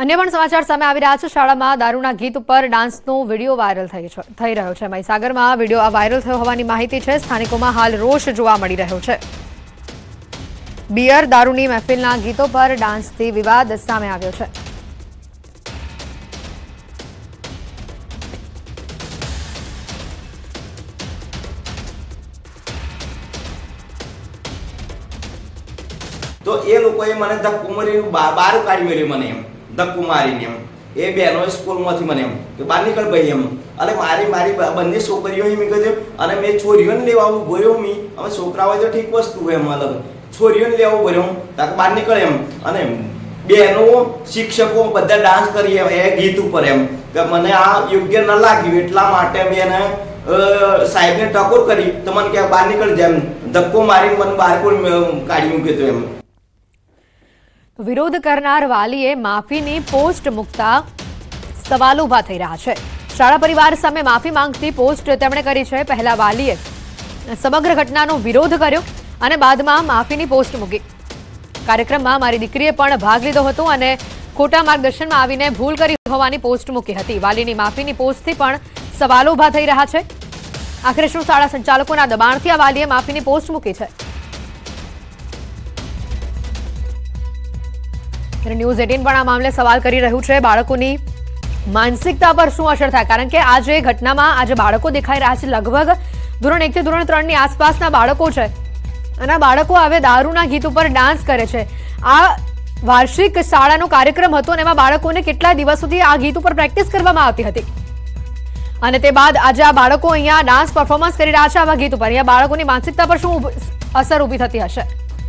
अन्य पण समाचार सामे આવી રહ્યા છે। શાળામાં દારૂના ગીત ઉપર ડાન્સનો વિડિયો વાયરલ થઈ રહ્યો છે। મહીસાગરમાં વિડિયો વાયરલ થયો હોવાની માહિતી છે। સ્થાનિકોમાં હાલ રોષ જોવા મળી રહ્યો છે। બિયર દારૂની મહેફિલના ગીતો પર ડાન્સથી વિવાદ સામે આવ્યો છે। तो ये लोग मैंने धक्को मारी बार काढ़ी मेली मैंने धक्को मारी ने ए बहनों स्कूल में मैंने कि बाहर निकल भाई एम अरे मारी मारी बंदी छोकरीओ ही मैं कहते मैं छोरीओ ने लेवा बोर्यो मी हम छोकरा हो तो ठीक वस्तु है मतलब छोरीओ ने लेवा बोर्यो ताकि बाहर निकले एम अने बहनों शिक्षकों बधा डांस करी ए गीत पर एम कि मैंने आ योग्य न लाग्યું એટલા માટે મેં એને સાહેબને ટકોર કરી તો મને કે બહાર નીકળ જાય ધક્કો મારી મને બહાર કાઢી મૂક્યો તો એમ। વિરોધ કરનાર વાલીએ માફીની પોસ્ટ મૂકતા સવાલ ઉભા થઈ રહ્યા છે। શાળા પરિવાર સામે માફી માંગતી પોસ્ટ તેમણે કરી છે। પહેલા વાલીએ સમગ્ર ઘટનાનો વિરોધ કર્યો અને બાદમાં માફીની પોસ્ટ મૂકી। કાર્યક્રમમાં મારી દીકરીએ પણ ભાગ લીધો હતો અને ખોટા માર્ગદર્શનમાં આવીને ભૂલ કરી હોવાની પોસ્ટ મૂકી હતી। વાલીની માફીની પોસ્ટથી પણ સવાલો ઉભા થઈ રહ્યા છે। આખરે શું શાળા સંચાલકોના દબાણથી આ વાલીએ માફીની પોસ્ટ મૂકી છે? ન્યૂઝ 18 પણ આ મામલે સવાલ કરી રહ્યું છે। બાળકોની માનસિકતા પર શું અસર થાય? કારણ કે આ જે ઘટનામાં આજે બાળકો દેખાઈ રહ્યા છે લગભગ ધોરણ 1 થી ધોરણ 3 ની આસપાસના બાળકો છે અને બાળકો હવે દારૂના ગીત ઉપર ડાન્સ કરે છે। આ વાર્ષિક શાળાનો કાર્યક્રમ હતો અને એમાં બાળકોને કેટલા દિવસોથી આ ગીત ઉપર પ્રેક્ટિસ કરવામાં આવતી હતી અને તે બાદ આજે આ બાળકો અહીંયા ડાન્સ પરફોર્મન્સ કરી રહ્યા છે આવા ગીત ઉપર। અહીંયા બાળકોની માનસિકતા પર શું અસર ઊભી થતી હશે?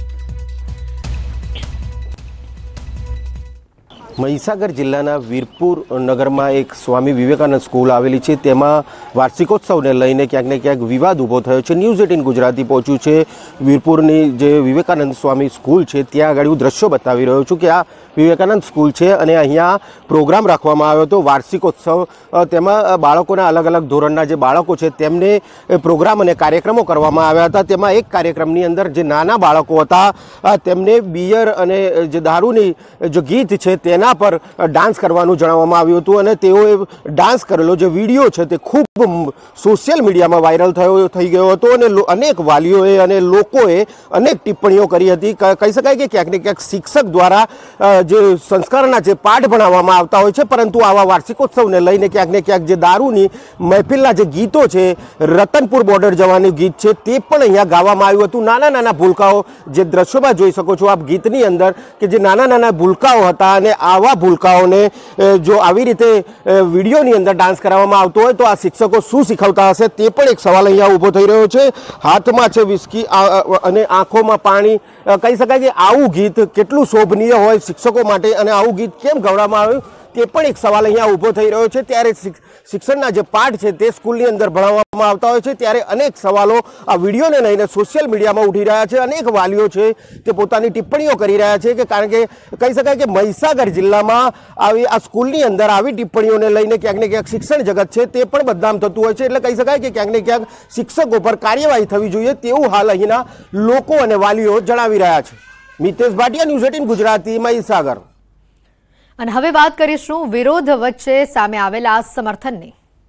મહીસાગર જિલ્લાના વીરપુર નગરમાં એક સ્વામી વિવેકાનંદ સ્કૂલ આવેલી છે। તેમાં વાર્ષિકોત્સવને લઈને ક્યાંક ને ક્યાંક વિવાદ ઊભો થયો છે। ન્યૂઝ 18 ગુજરાતી પહોંચ્યું છે વીરપુરની જે વિવેકાનંદ સ્વામી સ્કૂલ છે ત્યાં આગળ હું દ્રશ્યો બતાવી રહ્યો છું કે આ વિવેકાનંદ સ્કૂલ છે અને અહીંયા પ્રોગ્રામ રાખવામાં આવ્યો હતો વાર્ષિકોત્સવ। તેમાં બાળકોના અલગ અલગ ધોરણના જે બાળકો છે તેમને પ્રોગ્રામ અને કાર્યક્રમો કરવામાં આવ્યા હતા। તેમાં એક કાર્યક્રમની અંદર જે નાના બાળકો હતા તેમને બિયર અને જે દારૂની જે ગીત છે તેના પર ડાન્સ કરવાનું જણાવવામાં આવ્યું હતું અને તેઓએ ડાન્સ કરેલો જે વિડીયો છે તે ખૂબ સોશિયલ મીડિયામાં વાયરલ થઈ ગયો હતો અને અનેક વાલીઓએ અને લોકોએ અનેક ટિપ્પણીઓ કરી હતી। કહી શકાય કે ક્યાંક ને ક્યાંક શિક્ષક દ્વારા જે સંસ્કારના જે પાઠ ભણાવવામાં આવતા હોય છે પરંતુ આવા વાર્ષિકોત્સવને લઈને ક્યાંક ને ક્યાંક જે દારૂની મહેફિલના જે ગીતો છે રતનપુર બોર્ડર જવાનું ગીત છે તે પણ અહીંયા ગાવામાં આવ્યું હતું। નાના નાના ભૂલકાઓ જે દ્રશ્યોમાં જોઈ શકો છો આપ ગીતની અંદર કે જે નાના નાના ભૂલકાઓ હતા અને આવા ભૂલકાઓને જો આવી રીતે વિડીયોની અંદર ડાન્સ કરાવવામાં આવતો હોય તો આ શિક્ષકો શું શીખવતા હશે તે પણ એક સવાલ અહીંયા ઊભો થઈ રહ્યો છે। હાથમાં છે વિસ્કી અને આંખોમાં પાણી। કહી શકાય કે આવું ગીત કેટલું શોભનીય હોય શિક્ષકો માટે અને આવું ગીત કેમ ગવડાવવામાં આવ્યું તે પણ એક સવાલ અહીંયા ઊભો થઈ રહ્યો છે। ત્યારે શિક્ષણના જે પાઠ છે તે સ્કૂલની અંદર ભણાવવામાં આવતા હોય છે ત્યારે અનેક સવાલો આ વિડીયોને લઈને સોશિયલ મીડિયામાં ઉઠી રહ્યા છે। અનેક વાલીઓ છે તે પોતાની ટિપ્પણીઓ કરી રહ્યા છે કે કારણ કે કહી શકાય કે મહીસાગર જિલ્લામાં આવી આ સ્કૂલની અંદર આવી ટિપ્પણીઓને લઈને ક્યાંક ને ક્યાંક શિક્ષણ જગત છે તે પણ બદનામ થતું હોય છે। એટલે કહી શકાય કે ક્યાંક ને ક્યાંક શિક્ષકો પર કાર્યવાહી થવી જોઈએ તેવું હાલ અહીંના લોકો અને વાલીઓ જણાવી રહ્યા છે। મિતેશ ભાટિયા, ન્યૂઝ 18 ગુજરાતી, મહીસાગર। અને હવે વાત કરીશું વિરોધ વચ્ચે સામે આવેલા સમર્થનની।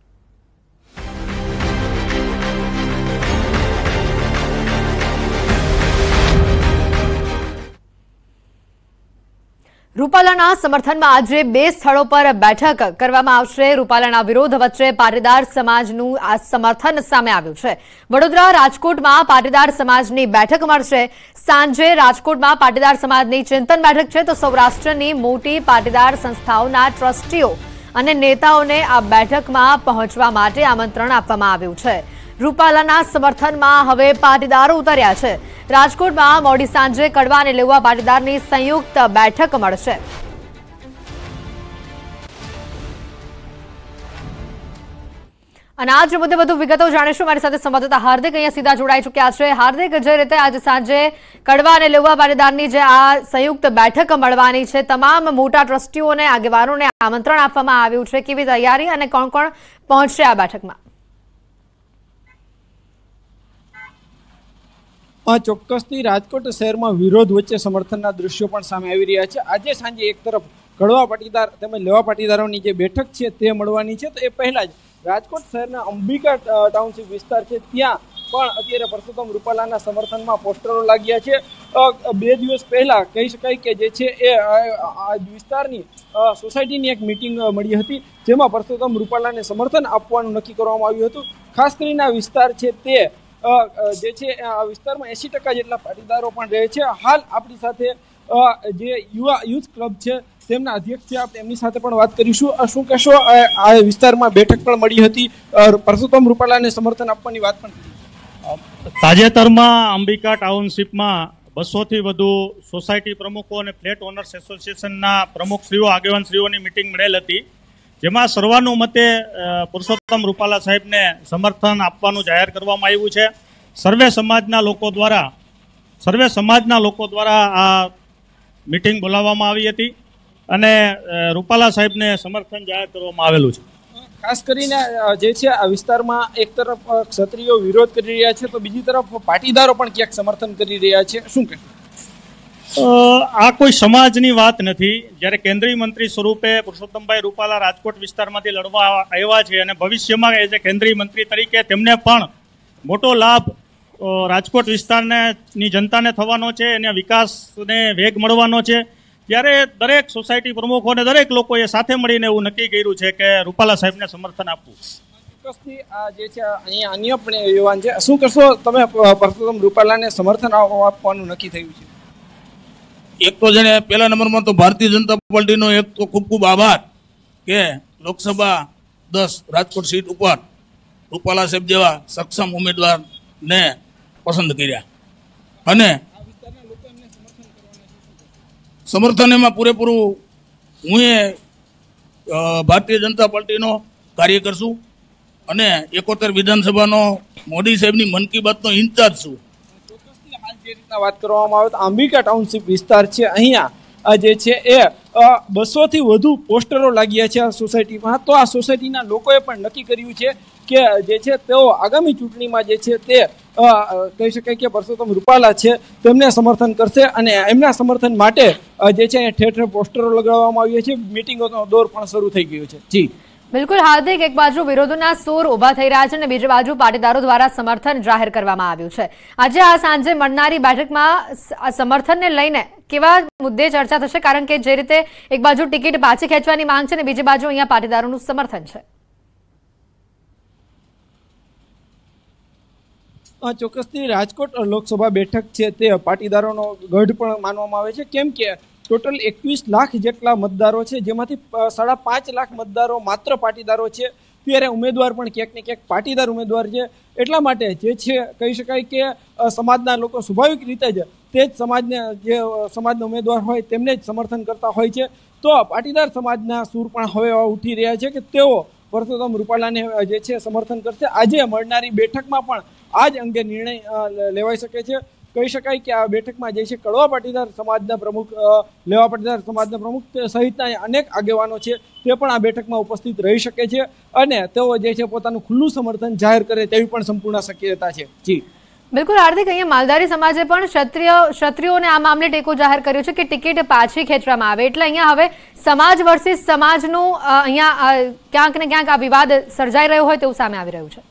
રૂપાલાના સમર્થનમાં આજે 2 સ્થળો પર બેઠક કરવામાં આવશે। રૂપાલાના વિરોધ વચ્ચે પાટીદાર સમાજનું આ સમર્થન સામે આવ્યું છે। વડોદરા રાજકોટમાં પાટીદાર સમાજની બેઠક મળશે। સાંજે રાજકોટમાં પાટીદાર સમાજની ચિંતન બેઠક છે તો સૌરાષ્ટ્રની મોટી પાટીદાર સંસ્થાઓના ટ્રસ્ટીઓ અને નેતાઓને આ બેઠકમાં પહોંચવા માટે આમંત્રણ આપવામાં આવ્યું છે। રૂપાલાના સમર્થનમાં હવે પાટીદારો ઉતર્યા છે। રાજકોટમાં મોડી સાંજે કડવા અને લેવા પાટીદારની સંયુક્ત બેઠક મળશે। અને આજ મુદ્દે વધુ વિગતો જાણીશું। મારી સાથે સંવાદદાતા હાર્દિક અહીંયા સીધા જોડાઈ ચૂક્યા છે। હાર્દિક, જે રીતે આજે સાંજે કડવા અને લેવા પાટીદારની જે આ સંયુક્ત બેઠક મળવાની છે તમામ મોટા ટ્રસ્ટીઓને આગેવાનોને આમંત્રણ આપવામાં આવ્યું છે, કેવી તૈયારી અને કોણ કોણ પહોંચશે આ બેઠકમાં? ચોક્કસથી રાજકોટ શહેરમાં વિરોધ વચ્ચે સમર્થનના દૃશ્યો પણ સામે આવી રહ્યા છે। આજે સાંજે એક તરફ કડવા પાટીદાર તેમજ લેવા પાટીદારોની જે બેઠક છે તે મળવાની છે. તો એ પહેલા જ રાજકોટ શહેરના અંબિકા ટાઉનશીપ વિસ્તાર છે ત્યાં પણ અત્યારે પરસોત્તમ રૂપાલાના સમર્થનમાં પોસ્ટરો લાગ્યા છે. 2 દિવસ પહેલા કહી શકાય કે જે છે એ આ વિસ્તારની સોસાયટીની એક મિટિંગ મળી હતી જેમાં પરસોત્તમ રૂપાલાને સમર્થન આપવાનું નક્કી કરવામાં આવ્યું હતું. ખાસ કરીને આ વિસ્તાર છે તે જે છે આ વિસ્તારમાં 80% જેટલા પાટીદારો પણ રહે છે. હાલ આપણી સાથે જે યુથ ક્લબ છે તેમના અધ્યક્ષ છે, આપણે એમની સાથે પણ વાત કરીશું. શું કહેશો, આ વિસ્તારમાં બેઠક પણ મળી હતી, પરસોત્તમ રૂપાલાને સમર્થન આપવાની વાત પણ કરી? તાજેતરમાં અંબિકા ટાઉનશીપમાં 200થી વધુ સોસાયટી પ્રમુખો અને ફ્લેટ ઓનર્સ એસોસિએશનના પ્રમુખશ્રીઓ આગેવાનશ્રીઓની મિટિંગ મળેલ હતી, જેમાં સર્વાનુમતે પુરુષોત્તમ રૂપાલા સાહેબને સમર્થન આપવાનું જાહેર કરવામાં આવ્યું છે. સર્વે સમાજના લોકો દ્વારા આ મિટિંગ બોલાવવામાં આવી હતી અને રૂપાલા સાહેબને સમર્થન જાહેર કરવામાં આવેલું છે. ખાસ કરીને જે છે આ વિસ્તારમાં એક તરફ ક્ષત્રિયો વિરોધ કરી રહ્યા છે તો બીજી તરફ પાટીદારો પણ ક્યાંક સમર્થન કરી રહ્યા છે. શું કહે? આ કોઈ સમાજની વાત નથી. જ્યારે કેન્દ્રીય મંત્રી સ્વરૂપે પુરુષોત્તમભાઈ રૂપાલા રાજકોટ વિસ્તારમાંથી લડવા આવ્યા છે અને ભવિષ્યમાં એઝ એ કેન્દ્રીય મંત્રી તરીકે તેમને પણ મોટો લાભ રાજકોટ વિસ્તારની જનતાને થવાનો છે, એના વિકાસને વેગ મળવાનો છે. ત્યારે દરેક સોસાયટી પ્રમુખો અને દરેક લોકોએ સાથે મળીને એવું નક્કી કર્યું છે કે રૂપાલા સાહેબને સમર્થન આપવું. ચોક્કસથી આ જે છે અહીંયા અન્ય પણ યુવાન છે. શું કરશો તમે, પરસોત્તમ રૂપાલાને સમર્થન આપવાનું નક્કી થયું છે? એક તો જેને પહેલા નંબરમાં તો ભારતીય જનતા પાર્ટીનો એક તો ખૂબ ખૂબ આભાર કે લોકસભા 10 રાજકોટ સીટ ઉપર રૂપાલા સાહેબ જેવા સક્ષમ ઉમેદવારને પસંદ કર્યા અને સમર્થન એમાં પૂરેપૂરું હું ભારતીય જનતા પાર્ટીનો કાર્યકર છું અને 71 વિધાનસભાનો મોદી સાહેબની મન કી બાતનો ઇન્ચાર્જ છું. જે રીતના વાત કરવામાં આવે તો અંબિકા ટાઉનશીપ વિસ્તાર છે, અહીંયા જે છે એ 200થી વધુ પોસ્ટરો લાગ્યા છે આ સોસાયટીમાં. તો આ સોસાયટીના લોકોએ પણ નક્કી કર્યું છે કે જે છે તેઓ આગામી ચૂંટણીમાં જે છે તે કહી શકાય કે પરસોત્તમ રૂપાલા છે તેમને સમર્થન કરશે અને એમના સમર્થન માટે જે છે ઠેર ઠેર પોસ્ટરો લગાવવામાં આવ્યા છે. મિટિંગોનો દોર પણ શરૂ થઈ ગયો છે. જી બિલકુલ હાર્દિક, એક બાજુ વિરોધના સૂર ઉભા થઈ રહ્યા છે અને બીજી બાજુ પાટીદારો દ્વારા સમર્થન જાહેર કરવામાં આવ્યું છે. આજે આ સાંજે મળનારી બેઠકમાં સમર્થનને લઈને કેવા મુદ્દે ચર્ચા થશે? કારણ કે જે રીતે એક બાજુ ટિકિટ પાછી ખેંચવાની માંગ છે અને બીજી બાજુ અહીંયા પાટીદારોનું સમર્થન છે. ચોક્કસથી રાજકોટ લોકસભા બેઠક છે તે પાટીદારોનો ગઢ પણ માનવામાં આવે છે, કેમ કે ટોટલ 21 લાખ જેટલા મતદારો છે, જેમાંથી 5.5 લાખ મતદારો માત્ર પાટીદારો છે. ત્યારે ઉમેદવાર પણ ક્યાંક ને ક્યાંક પાટીદાર ઉમેદવાર છે. એટલા માટે જે છે કહી શકાય કે સમાજના લોકો સ્વાભાવિક રીતે જ તે જ સમાજના ઉમેદવાર હોય તેમને જ સમર્થન કરતા હોય છે. તો પાટીદાર સમાજના સૂર પણ હવે ઉઠી રહ્યા છે કે તેઓ પરસોત્તમ રૂપાલાને જે છે સમર્થન કરશે. આજે મળનારી બેઠકમાં પણ આ જ અંગે નિર્ણય લેવાઈ શકે છે. કહી શકાય કે આ બેઠકમાં જે છે કડવા પાટીદાર સમાજના પ્રમુખ, લેવા પાટીદાર સમાજના પ્રમુખ સહિતના અનેક આગેવાનો છે તે પણ આ બેઠકમાં ઉપસ્થિત રહી શકે છે અને તેઓ જે છે પોતાનું ખુલ્લું સમર્થન જાહેર કરે તેવી પણ સંપૂર્ણ શક્યતા છે. જી બિલકુલ હાર્દિક, અહીંયા માલધારી સમાજે પણ ક્ષત્રિયોને આ મામલે ટેકો જાહેર કર્યો છે કે ટિકિટ પાછી ખેંચવામાં આવે. એટલે અહીંયા હવે સમાજ વર્સિસ સમાજનું અહીંયા ક્યાંક ને ક્યાંક આ વિવાદ સર્જાઈ રહ્યો હોય તેવું સામે આવી રહ્યું છે.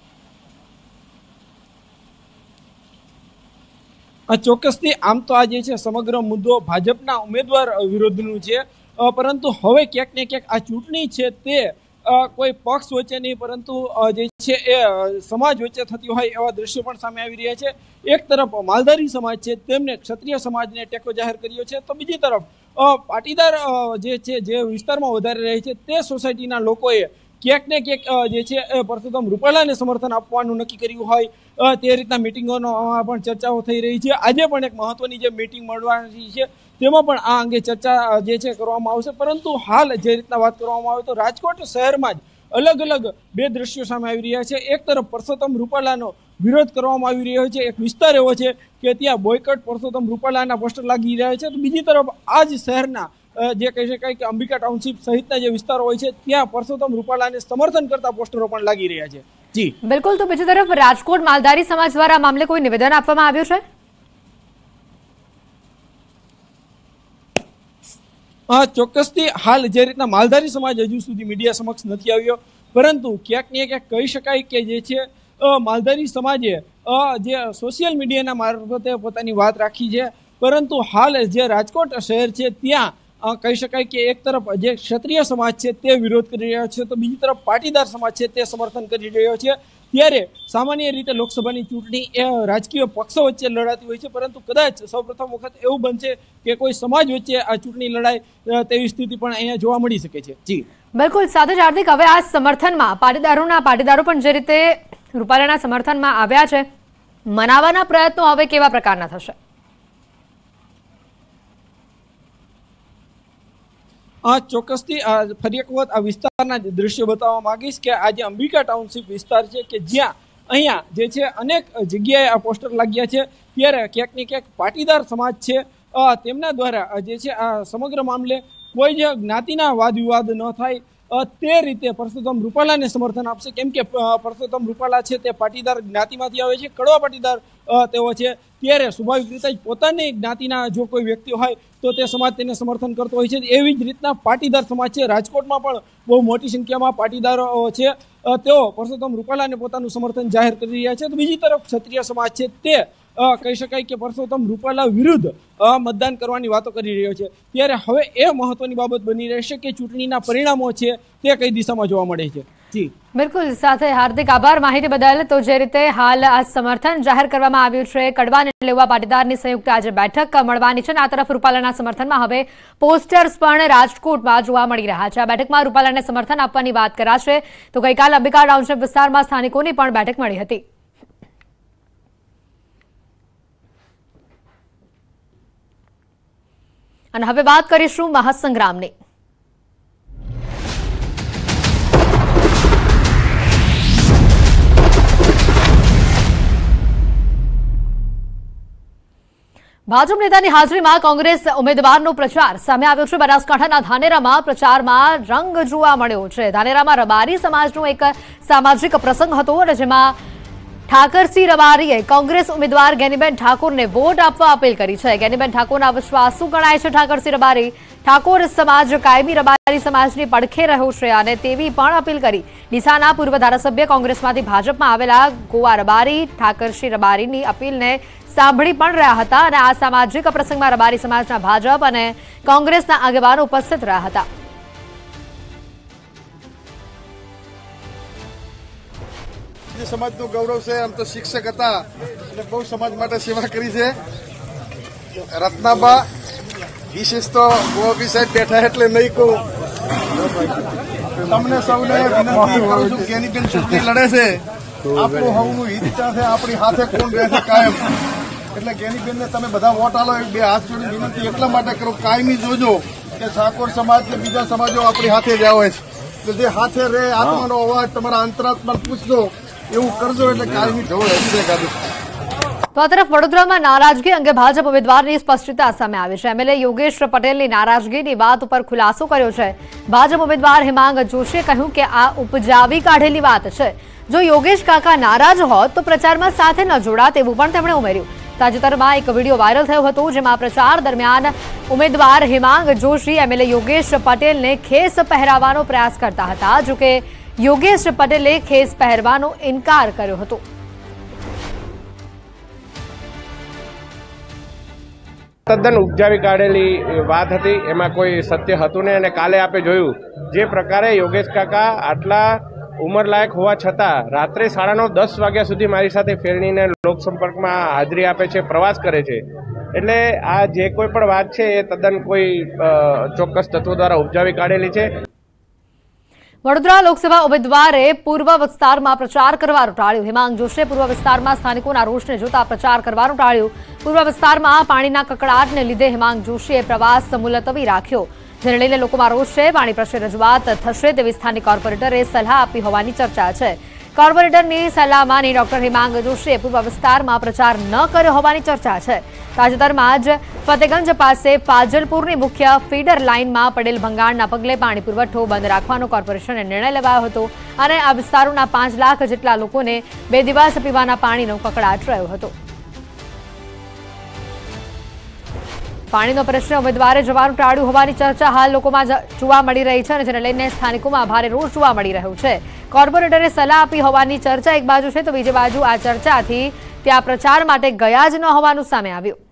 ચોક્કસથી આમ તો આ જે છે સમગ્ર મુદ્દો ભાજપના ઉમેદવાર વિરોધનું છે, પરંતુ હવે ક્યાંક ને ક્યાંક આ ચૂંટણી છે તે કોઈ પક્ષ વચ્ચે નહીં પરંતુ જે છે એ સમાજ વચ્ચે થતી હોય એવા દ્રશ્યો પણ સામે આવી રહ્યા છે. એક તરફ માલધારી સમાજ છે તેમને ક્ષત્રિય સમાજને ટેકો જાહેર કર્યો છે, તો બીજી તરફ પાટીદાર જે છે જે વિસ્તારમાં વધારે રહે છે તે સોસાયટીના લોકોએ ક્યાંક ને ક્યાંક જે છે પરસોત્તમ રૂપાલાને સમર્થન આપવાનું નક્કી કર્યું હોય તે રીતના મિટિંગોનો પણ ચર્ચાઓ થઈ રહી છે. આજે પણ એક મહત્વની જે મિટિંગ મળવાની છે તેમાં પણ આ અંગે ચર્ચા જે છે કરવામાં આવશે. પરંતુ હાલ જે રીતના વાત કરવામાં આવે તો રાજકોટ શહેરમાં જ અલગ અલગ બે દ્રશ્યો સામે આવી રહ્યા છે. એક તરફ પરસોત્તમ રૂપાલાનો વિરોધ કરવામાં આવી રહ્યો છે, એક વિસ્તાર એવો છે કે ત્યાં બોયકટ પરસોત્તમ રૂપાલાના પોસ્ટર લાગી રહ્યા છે, તો બીજી તરફ આ જ શહેરના જે કહી શકાય કે અંબિકા ટાઉનશીપ સહિતના જે વિસ્તારો હોય છે ત્યાં પરસોત્તમ રૂપાલાને સમર્થન કરતા પોસ્ટરો પણ લાગી રહ્યા છે. જી બિલકુલ, તો બીજી તરફ રાજકોટ માલધારી સમાજ દ્વારા મામલે કોઈ નિવેદન આપવામાં આવ્યું છે? ચોક્કસથી હાલ જે રીતના માલધારી સમાજ હજુ સુધી મીડિયા સમક્ષ નથી આવ્યો, પરંતુ ક્યાંક ને ક્યાંક કહી શકાય કે જે છે માલધારી સમાજે જે સોશિયલ મીડિયાના મારફતે પોતાની વાત રાખી છે, પરંતુ હાલ જે રાજકોટ શહેર છે ત્યાં કહી શકાય કે એક તરફ જે ક્ષત્રિય સમાજ છે તે વિરોધ કરી રહ્યો છે, તો બીજી તરફ પાટીદાર સમાજ છે તે સમર્થન કરી રહ્યો છે। ત્યારે સામાન્ય રીતે લોકસભાની ચૂંટણી એ રાજકીય પક્ષો વચ્ચે લડાતી હોય છે, પરંતુ કદાચ સૌપ્રથમ વખત એવું બનશે કે કોઈ સમાજ વચ્ચે આ ચૂંટણી લડાય તેવી સ્થિતિ પણ અહીંયા જોવા મળી શકે છે। જી બિલકુલ, સાથે જ હાર્દિક, હવે આ સમર્થનમાં પાટીદારો પણ જે રીતે રૂપાલાના સમર્થનમાં આવ્યા છે, મનાવવાના પ્રયત્નો હવે કેવા પ્રકારના થશે? ચોક્કસથી ફરી એક વખત આ વિસ્તારના દ્રશ્યો બતાવવા માંગીશ કે આ જે અંબિકા ટાઉનશીપ વિસ્તાર છે કે જ્યાં અહીંયા જે છે અનેક જગ્યાએ આ પોસ્ટર લાગ્યા છે, ત્યારે ક્યાંક ને ક્યાંક પાટીદાર સમાજ છે તેમના દ્વારા જે છે આ સમગ્ર મામલે કોઈ જ જ્ઞાતિના વાદ વિવાદ ન થાય તે રીતે પરસોત્તમ રૂપાલાને સમર્થન આપશે, કેમ કે પરસોત્તમ રૂપાલા છે તે પાટીદાર જ્ઞાતિમાંથી આવે છે, કડવા પાટીદાર તેઓ છે। ત્યારે સ્વાભાવિક રીતે જ પોતાની જ્ઞાતિના જો કોઈ વ્યક્તિ હોય તો તે સમાજ તેને સમર્થન કરતો હોય છે। એવી જ રીતના પાટીદાર સમાજ છે, રાજકોટમાં પણ બહુ મોટી સંખ્યામાં પાટીદારો છે, તેઓ પરસોત્તમ રૂપાલાને પોતાનું સમર્થન જાહેર કરી રહ્યા છે। તો બીજી તરફ ક્ષત્રિય સમાજ છે તે કહી શકાય કે પરસોત્તમ રૂપાલા વિરુદ્ધ મતદાન કરવાની વાતો કરી રહ્યો છે। ત્યારે હવે એ મહત્વની બાબત બની રહેશે કે ચૂંટણીના પરિણામો છે તે કઈ દિશામાં જોવા મળે છે। જી બિલકુલ, સાથે હાર્દિક આભાર માહિતી બદલ। તો જે રીતે હાલ આ સમર્થન જાહેર કરવામાં આવ્યું છે, કડવા અને લેવા પાટીદારની સંયુક્ત આજે બેઠક મળવાની છે, અને આ તરફ રૂપાલાના સમર્થનમાં હવે પોસ્ટર્સ પણ રાજકોટમાં જોવા મળી રહ્યા છે। આ બેઠકમાં રૂપાલાને સમર્થન આપવાની વાત કરાશે। તો ગઈકાલે અંબિકા ટાઉનશીપ વિસ્તારમાં સ્થાનિકોની પણ બેઠક મળી હતી। અને હવે વાત કરીશું મહાસંગ્રામની। ભાજપ નેતાની હાજરીમાં કોંગ્રેસ ઉમેદવારનો પ્રચાર સામે આવ્યો છે। બનાસકાંઠાના ધાનેરામાં પ્રચારમાં રંગ જોવા મળ્યો છે। ધાનેરામાં રબારી સમાજનો એક સામાજિક પ્રસંગ હતો, અને જેમાં ઠાકરસિંહ રબારીએ કોંગ્રેસ ઉમેદવાર ગેનીબેન ઠાકોરને વોટ આપવા અપીલ કરી છે। ગેનીબેન ઠાકોરના વિશ્વાસુ ગણાય છે ઠાકરસિંહ રબારી। ઠાકોર સમાજ કાયમી રબારી સમાજની પડખે રહ્યો છે અને તેવી પણ અપીલ કરી। ડીસાના પૂર્વ ધારાસભ્ય કોંગ્રેસમાંથી ભાજપમાં આવેલા ગોવા રબારી ઠાકરસિંહ રબારીની અપીલને સાંભળી પણ રહ્યા હતા, અને આ સામાજિક પ્રસંગમાં રબારી સમાજના ભાજપ અને કોંગ્રેસના આગેવાનો ઉપસ્થિત રહ્યા હતા। સમાજનું ગૌરવ છે। આમ તો શિક્ષક હતા અને બહુ સમાજ માટે સેવા કરી છે। રત્નાબા વિશેષ તો ગોપી સાહેબ બેઠા એટલે નહીં કહું, તમને સૌને વિનંતી કરું છું, ગેનીબેન ચૂંટણી લડે છે, આપણું હવનું હિત છે, આપણી હાથે કોણ રહે છે કાયમ, એટલે ગેનીબેનને તમે બધા વોટ આલો। બે હાથ જોડી વિનંતી એટલા માટે કરું, કાયમી જોજો કે ઠાકોર સમાજ કે બીજા સમાજો આપણી હાથે જ આવે છે, જે હાથે રહે આત્માનો અવાજ તમારા અંતરાત્મા પૂછજો એવું કરજો, એટલે કાયમી ઢોળ હજી કાઢું। તો આ તરફ વડોદરામાં નારાજગી અંગે ભાજપ ઉમેદવારની સ્પષ્ટતા સામે આવી છે। એમએલએ યોગેશ પટેલની નારાજગીની વાત ઉપર ખુલાસો કર્યો છે। ભાજપ ઉમેદવાર હિમાંગ જોશીએ કહ્યું કે આ ઉપજાવી કાઢેલી વાત છે। જો યોગેશ કાકા નારાજ હોત તો પ્રચારમાં સાથે ન જોડાત, એવું પણ તેમણે ઉમેર્યું। તાજેતરમાં એક વિડીયો વાયરલ થયો હતો, જેમાં પ્રચાર દરમિયાન ઉમેદવાર હિમાંગ જોશી એમએલએ યોગેશ પટેલને ખેસ પહેરાવવાનો પ્રયાસ કરતા હતા, જોકે યોગેશ પટેલે ખેસ પહેરવાનો ઇનકાર કર્યો હતો। તદ્દન ઉપજાવી કાઢેલી વાત હતી, એમાં કોઈ સત્ય હતું નહીં। અને કાલે આપણે જોયું જે પ્રકારે યોગેશ કાકા આટલા ઉંમરલાયક હોવા છતાં રાત્રે 9:30-10 વાગ્યા સુધી મારી સાથે ફેરણીને લોકસંપર્કમાં હાજરી આપે છે, પ્રવાસ કરે છે, એટલે આ જે કોઈ પણ વાત છે એ તદ્દન કોઈ ચોક્કસ તત્વો દ્વારા ઉપજાવી કાઢેલી છે। વડોદરા લોકસભા ઉમેદવારે પૂર્વ વિસ્તારમાં પ્રચાર કરવાનું ટાળ્યું। હિમાંગ જોશીએ પૂર્વ વિસ્તારમાં સ્થાનિકોના રોષને જોતા પ્રચાર કરવાનું ટાળ્યું। પૂર્વ વિસ્તારમાં પાણીના કકળાટને લીધે હિમાંગ જોશીએ પ્રવાસ મુલતવી રાખ્યો, જેને લઈને લોકોમાં રોષ છે। પાણી પ્રશ્ને રજૂઆત થશે તેવી સ્થાનિક કોર્પોરેટરે સલાહ આપી હોવાની ચર્ચા છે। કોર્પોરેટરની સલાહ માની ડોક્ટર હિમાંગ જોશીએ પૂર્વ વિસ્તારમાં પ્રચાર ન કર્યો હોવાની ચર્ચા છે। તાજેતરમાં જ ફતેગંજ પાસે ફાજલપુરની મુખ્ય ફીડર લાઇનમાં પડેલ ભંગાણના પગલે પાણી પુરવઠો બંધ રાખવાનો કોર્પોરેશને નિર્ણય લેવાયો હતો, અને આ વિસ્તારોના 5 લાખ જેટલા લોકોને 2 દિવસ પીવાના પાણીનો કકળાટ રહ્યો હતો। પાણીનો પ્રશ્ન ઉમેદવારે જવાનું ટાળ્યું હોવાની ચર્ચા હાલ લોકોમાં જોવા મળી રહી છે અને જેને લઈને સ્થાનિકોમાં ભારે રોષ જોવા મળી રહ્યો છે. કોર્પોરેટરે સલાહ આપી હોવાની ચર્ચા એક બાજુ છે તો બીજી બાજુ આ ચર્ચાથી ત્યાં પ્રચાર માટે ગયા જ ન હોવાનું સામે આવ્યું.